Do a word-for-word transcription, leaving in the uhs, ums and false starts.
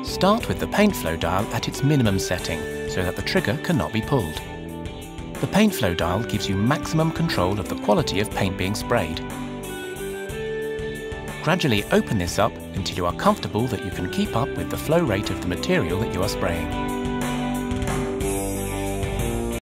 Start with the paint flow dial at its minimum setting so that the trigger cannot be pulled. The paint flow dial gives you maximum control of the quality of paint being sprayed. Gradually open this up until you are comfortable that you can keep up with the flow rate of the material that you are spraying.